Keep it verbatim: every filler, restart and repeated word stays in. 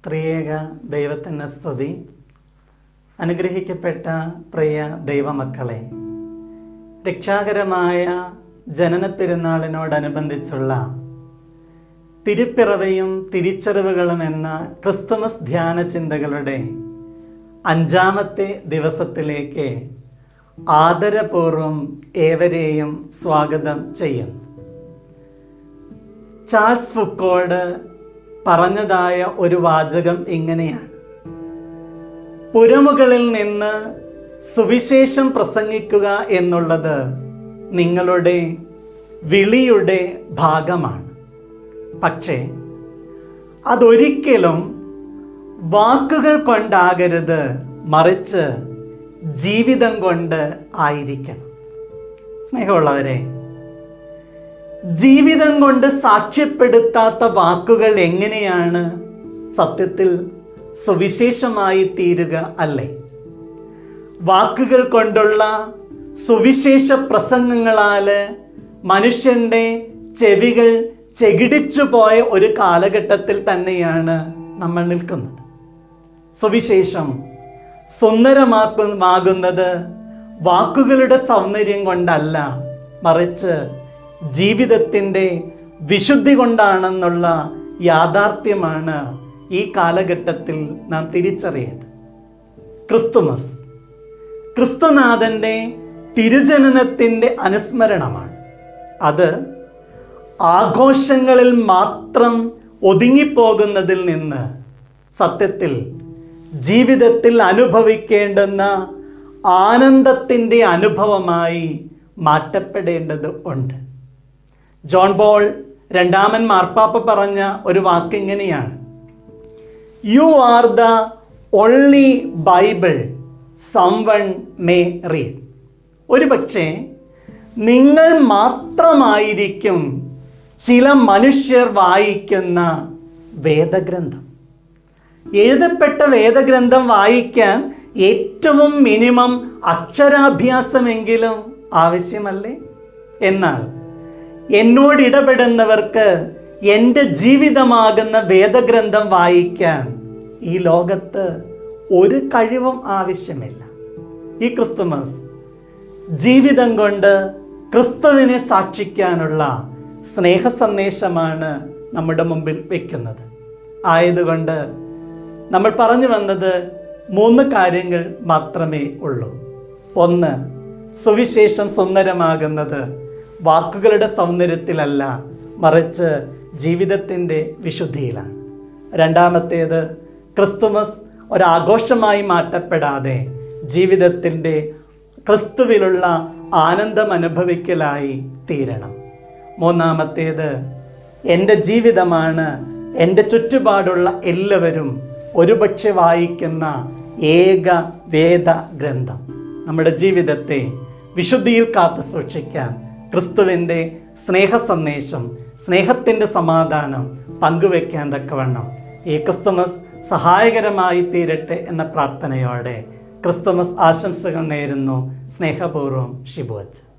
ത്രിയേക ദൈവത്തിന് സ്തുതി. അനുഗ്രഹിക്കപ്പെട്ട പ്രിയ ദൈവമക്കളെ, രക്ഷാകരമായ ജനന പെരുന്നാളിനോടനുബന്ധിച്ചുള്ള തിരുപ്പിറവയും തിരിച്ചറിവുകളും എന്ന ക്രിസ്തുമസ് ധ്യാന ചിന്തകളുടെ അഞ്ചാമത്തെ ദിവസത്തിലേക്ക് ആദരപൂർവം ഏവരെയും സ്വാഗതം ചെയ്യുന്നു. ചാൾസ് ഫുക്കോഡ് പറഞ്ഞതായ ഒരു വാചകം ഇങ്ങനെയാണ്: പുരമുകളിൽ നിന്ന് സുവിശേഷം പ്രസംഗിക്കുക എന്നുള്ളത് നിങ്ങളുടെ വിളിയുടെ ഭാഗമാണ്. പക്ഷേ അതൊരിക്കലും വാക്കുകൾ കൊണ്ടാകരുത്, മറിച്ച് ജീവിതം കൊണ്ട് ആയിരിക്കണം. സ്നേഹമുള്ളവരെ, ജീവിതം കൊണ്ട് സാക്ഷ്യപ്പെടുത്താത്ത വാക്കുകൾ എങ്ങനെയാണ് സത്യത്തിൽ സുവിശേഷമായി തീരുക? അല്ലേ? വാക്കുകൾ കൊണ്ടുള്ള സുവിശേഷ പ്രസംഗങ്ങളാൽ മനുഷ്യൻ്റെ ചെവികൾ ചെകിടിച്ചു പോയ ഒരു കാലഘട്ടത്തിൽ തന്നെയാണ് നമ്മൾ നിൽക്കുന്നത്. സുവിശേഷം സുന്ദരമാകുന്നത് വാക്കുകളുടെ സൗന്ദര്യം കൊണ്ടല്ല, മറിച്ച് ജീവിതത്തിൻ്റെ വിശുദ്ധി കൊണ്ടാണെന്നുള്ള യാഥാർത്ഥ്യമാണ് ഈ കാലഘട്ടത്തിൽ നാം തിരിച്ചറിയേണ്ടത്. ക്രിസ്തുമസ് ക്രിസ്തുനാഥൻ്റെ തിരുജനനത്തിൻ്റെ അനുസ്മരണമാണ്. അത് ആഘോഷങ്ങളിൽ മാത്രം ഒതുങ്ങിപ്പോകുന്നതിൽ നിന്ന് സത്യത്തിൽ ജീവിതത്തിൽ അനുഭവിക്കേണ്ടുന്ന ആനന്ദത്തിൻ്റെ അനുഭവമായി മാറ്റപ്പെടേണ്ടത് ഉണ്ട്. ജോൺ പോൾ രണ്ടാമൻ മാർപ്പാപ്പ പറഞ്ഞ ഒരു വാക്ക് ഇങ്ങനെയാണ്: you are the only Bible someone may read. ഒരു പക്ഷേ നിങ്ങൾ മാത്രമായിരിക്കും ചില മനുഷ്യർ വായിക്കുന്ന വേദഗ്രന്ഥം. എഴുതപ്പെട്ട വേദഗ്രന്ഥം വായിക്കാൻ ഏറ്റവും മിനിമം അക്ഷരാഭ്യാസമെങ്കിലും ആവശ്യമല്ലേ? എന്നാൽ എന്നോട് ഇടപെടുന്നവർക്ക് എൻ്റെ ജീവിതമാകുന്ന വേദഗ്രന്ഥം വായിക്കാൻ ഈ ലോകത്ത് ഒരു കഴിവും ആവശ്യമില്ല. ഈ ക്രിസ്തുമസ് ജീവിതം കൊണ്ട് ക്രിസ്തുവിനെ സാക്ഷിക്കാനുള്ള സ്നേഹ സന്ദേശമാണ് നമ്മുടെ മുമ്പിൽ വയ്ക്കുന്നത്. ആയതുകൊണ്ട് നമ്മൾ പറഞ്ഞു വന്നത് മൂന്ന് കാര്യങ്ങൾ മാത്രമേ ഉള്ളൂ. ഒന്ന്, സുവിശേഷം സുന്ദരമാകുന്നത് വാക്കുകളുടെ സൗന്ദര്യത്തിലല്ല, മറിച്ച് ജീവിതത്തിൻ്റെ വിശുദ്ധിയിലാണ്. രണ്ടാമത്തേത്, ക്രിസ്തുമസ് ഒരാഘോഷമായി മാറ്റപ്പെടാതെ ജീവിതത്തിൻ്റെ ക്രിസ്തുവിലുള്ള ആനന്ദം അനുഭവിക്കലായി തീരണം. മൂന്നാമത്തേത്, എൻ്റെ ജീവിതമാണ് എൻ്റെ ചുറ്റുപാടുള്ള എല്ലാവരും ഒരുപക്ഷെ വായിക്കുന്ന ഏക വേദ ഗ്രന്ഥം. നമ്മുടെ ജീവിതത്തെ വിശുദ്ധിയിൽ കാത്തു സൂക്ഷിക്കാൻ ക്രിസ്തുവിൻ്റെ സ്നേഹ സന്ദേശം, സ്നേഹത്തിൻ്റെ സമാധാനം പങ്കുവെക്കാൻ തക്കവണ്ണം ഈ ക്രിസ്തുമസ് സഹായകരമായി തീരട്ടെ എന്ന പ്രാർത്ഥനയോടെ ക്രിസ്തുമസ് ആശംസകൾ നേരുന്നു. സ്നേഹപൂർവ്വം ഷിബു അച്ഛൻ.